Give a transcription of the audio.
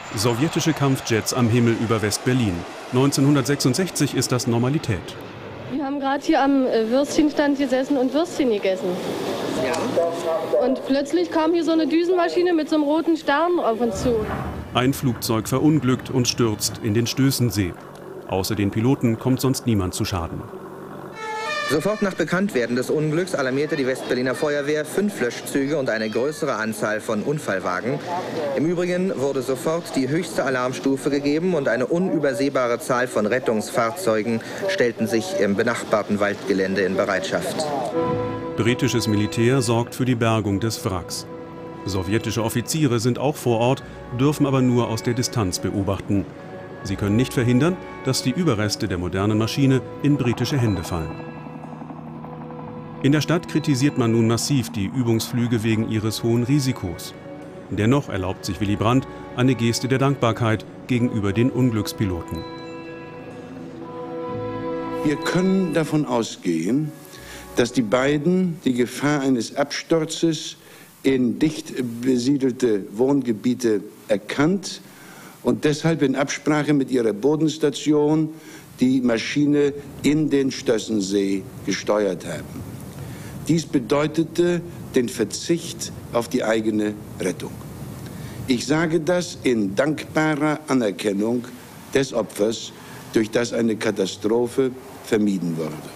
Sowjetische Kampfjets am Himmel über West-Berlin. 1966 ist das Normalität. Wir haben gerade hier am Würstchenstand gesessen und Würstchen gegessen. Ja. Und plötzlich kam hier so eine Düsenmaschine mit so einem roten Stern auf uns zu. Ein Flugzeug verunglückt und stürzt in den Stößensee. Außer den Piloten kommt sonst niemand zu Schaden. Sofort nach Bekanntwerden des Unglücks alarmierte die Westberliner Feuerwehr 5 Löschzüge und eine größere Anzahl von Unfallwagen. Im Übrigen wurde sofort die höchste Alarmstufe gegeben und eine unübersehbare Zahl von Rettungsfahrzeugen stellten sich im benachbarten Waldgelände in Bereitschaft. Britisches Militär sorgt für die Bergung des Wracks. Sowjetische Offiziere sind auch vor Ort, dürfen aber nur aus der Distanz beobachten. Sie können nicht verhindern, dass die Überreste der modernen Maschine in britische Hände fallen. In der Stadt kritisiert man nun massiv die Übungsflüge wegen ihres hohen Risikos. Dennoch erlaubt sich Willy Brandt eine Geste der Dankbarkeit gegenüber den Unglückspiloten. Wir können davon ausgehen, dass die beiden die Gefahr eines Absturzes in dicht besiedelte Wohngebiete erkannt und deshalb in Absprache mit ihrer Bodenstation die Maschine in den Stößensee gesteuert haben. Dies bedeutete den Verzicht auf die eigene Rettung. Ich sage das in dankbarer Anerkennung des Opfers, durch das eine Katastrophe vermieden wurde.